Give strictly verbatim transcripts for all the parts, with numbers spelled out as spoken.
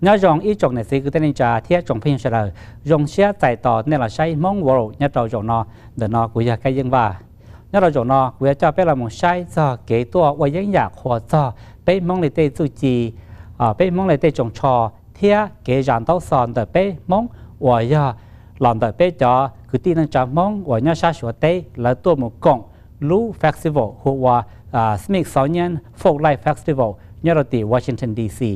nhớ rằng ý chọn này sẽ cứ tên trả thiết chọn phim sẽ là dùng xe giải tỏ nên là sai mong world nhớ đầu chọn nó để nó của nhà cái dân và nhớ đầu chọn nó của cho bé là một sai do kế tua và dân giả hoặc do bé mong lấy tên duy trì à bé mong lấy tên chọn trò thiết kế dàn tàu sòn để bé mong và giờ làm để bé cho cứ tin rằng trả mong và nhớ sai số tây là tua một cộng Lu Festival hoặc là Smithsonian Folklife Festival nhớ đầu tỷ Washington D C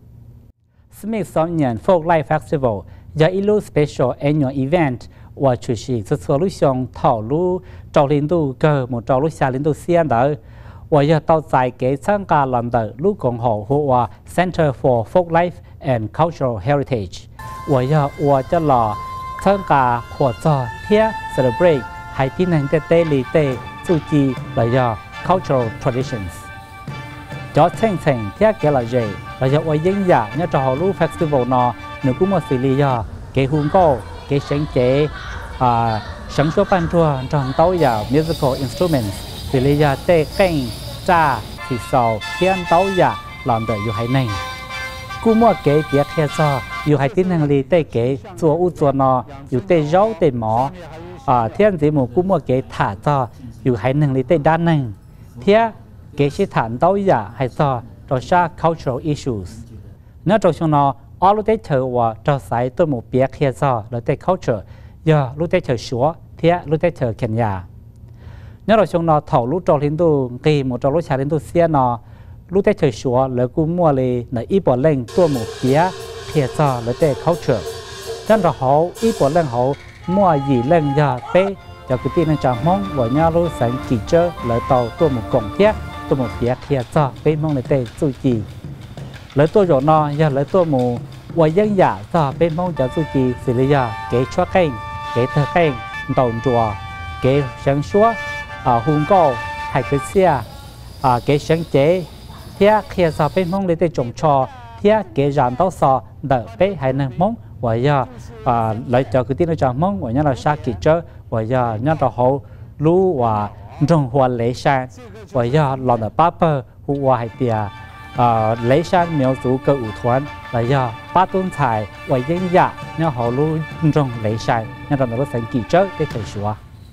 Smithsonian Folklife Festival là ilu special annual event và chủ trì sự solution thảo lu trào liên tu cơ một trào lu xa liên tu xiên đó và giờ tàu dài kế sang cả lần đầu lu cộng hòa hoặc Center for Folklife and Cultural Heritage và giờ và cho là sang cả hoạt động thiết celebrate hay tin hành tê tê lì tê chủ trì là giờ cultural traditions cho thành thành thiết kế là gì là giờ ở dân giả nhớ cho họ lu festival nó nếu cũng một xử lý giờ cái hùng câu cái sáng chế à sáng số ban chua trong tàu giờ musical instruments xử lý giờ tê keng cha thì sau thiên tàu giờ làm đượcอยู่hay này cũng một cái việc theo choอยู่hay tin năng lý tê cái chùa u chùa nóอยู่tê rau tê mỏ à thiên gì một cũng một cái thả choอยู่hay năng lý tê đa năng thiên cái sự thản tàu giờ hay cho rồi sa cultural issues nếu trong số nó all lúc đấy chờ và cho sai tôi một việc kia cho là cái culture giờ lúc đấy chờ sửa thì lúc đấy chờ kenya nhà nếu trong số nó thầu lúc trò liên tu kỳ một trò lúc xài liên tu xe nó lúc đấy chờ sửa là cũng muaเลยlà ít bỏ lên tôi một việc kia cho là cái culture nên là họ ít bỏ lên họ mua gì lên giờ bé giờ cái tin là chẳng mong và nhau lúc sáng kỳ chơi là tàu tôi một cổng thiết tôi một việc kia cho bé mong là cái duy trì lấy tôi rồi nó giờ lấy tôi mù và dân giả cho bên mong cho duy trì xử lý giờ cái chua kênh cái thơ kênh tàu chùa cái sáng suốt ở hùng câu hay cái xe à cái sáng chế thiết kia cho bên mong lấy tên trồng trò thiết cái dàn tàu sò đỡ bé hay nên mong và giờ à lấy cho cái tin cho mong và nhớ là sa kỳ chơi và giờ nhớ là hậu lú và trồng hoa lễ sang và giờ làm được ba bơ hoa hay tiề à lấy sang miêu tả cơ ủ thuần là do ba tuần thái và dân giả nhớ họ luôn trong lấy sang nhớ rằng nó thành kỳ trước cái thời xưa.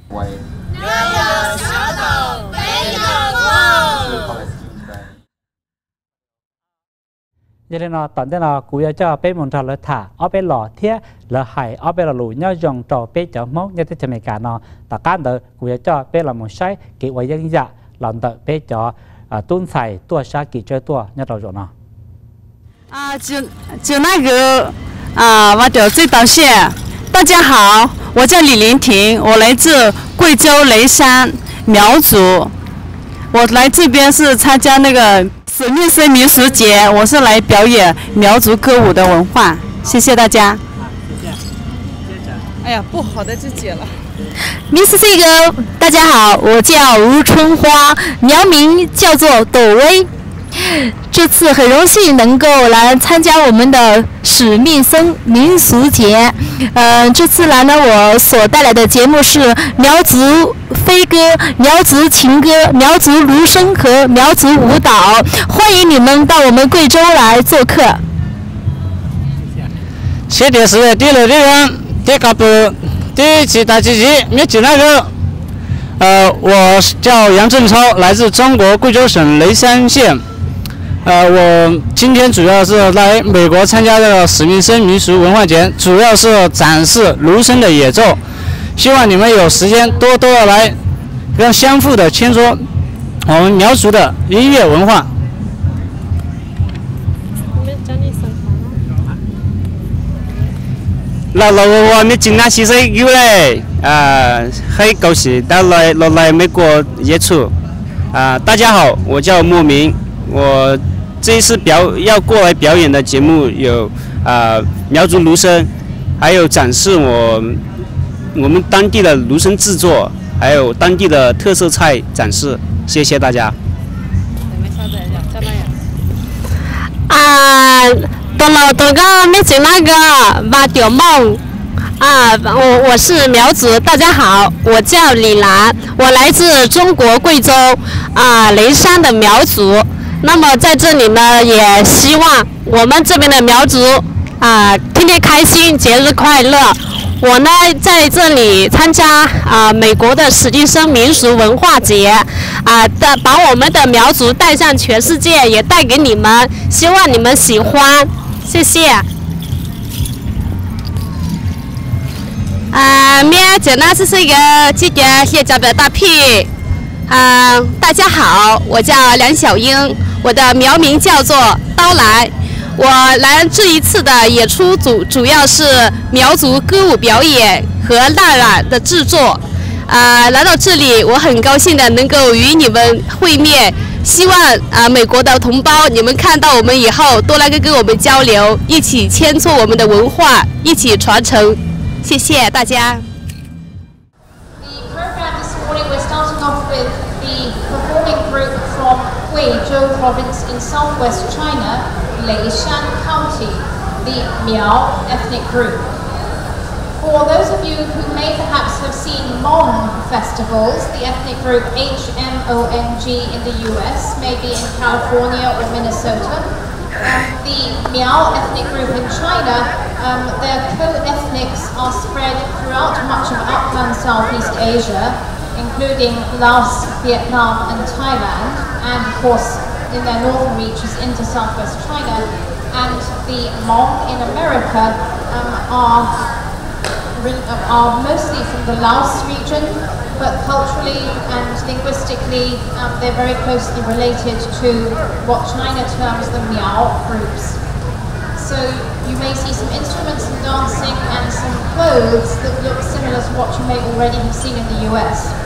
Cho nên là tận thế nào cũng cho bé một trò là thả ở bên lò thiết là hải ở bên là lùi nhớ dùng trò bé chở mốc như thế cho mấy cả nó tất cả đó cũng cho bé là một sai cái và dân giả làm đợi bé cho啊，蹲菜多啥几只多，你找着呢？ 啊，就就那个啊，我就最道谢。大家好，我叫李林婷，我来自贵州雷山苗族。我来这边是参加那个史密森民俗节，我是来表演苗族歌舞的文化。谢谢大家。谢谢。哎呀，不好的就解了。 Miss C 哥，大家好，我叫吴春花，苗名叫做抖薇。这次很荣幸能够来参加我们的史密森民俗节。呃，这次来呢，我所带来的节目是苗族飞歌、苗族情歌、苗族芦笙和苗族舞蹈。欢迎你们到我们贵州来做客。 谢电视第六的人，第个不。第几大几几？没记那个。呃，我叫杨振超，来自中国贵州省雷山县。呃，我今天主要是来美国参加这个史密森民俗文化节，主要是展示芦笙的演奏。希望你们有时间多多的来，让相互的牵说我们苗族的音乐文化。 เราเราว่าไม่จริงนะ其实有嘞啊很高兴到来来来美国演出啊大家好我叫莫明我这一次表要过来表演的节目有啊苗族芦笙还有展示我我们当地的芦笙制作还有当地的特色菜展示谢谢大家啊到了多个没进那个八点梦啊，我我是苗族，大家好，我叫李兰，我来自中国贵州啊雷山的苗族。 那么在这里呢，也希望我们这边的苗族啊、天天开心，节日快乐。我呢在这里参加啊、美国的史蒂生民俗文化节啊的，把我们的苗族带向全世界，也带给你们，希望你们喜欢，谢谢。啊，咩简单这是一个这个写脚的大屁。啊，大家好，我叫梁小英，我的苗名叫做刀来。我来这一次的演出主主要是苗族歌舞表演和蜡染的制作。啊，来到这里，我很高兴的能够与你们会面。希望啊，美国的同胞，你们看到我们以后多来跟跟我们交流，一起牵出我们的文化，一起传承。谢谢大家。 The program this morning, we're starting off with the performing group from Guizhou province in southwest China, Leishan County, the Miao ethnic group. For those of you who may perhaps have seen Hmong festivals, the ethnic group H M O N G in the U S, maybe in California or Minnesota. Um, the Miao ethnic group in China, um, their co-ethnics are spread throughout much of upland Southeast Asia, including Laos, Vietnam and Thailand, and of course in their northern reaches into southwest China. And the Hmong in America um, are are mostly from the Laos region, but culturally and linguistically um, they're very closely related to what China terms the Miao groups. So you may see some instruments and dancing and some clothes that look similar to what you may already have seen in the U S.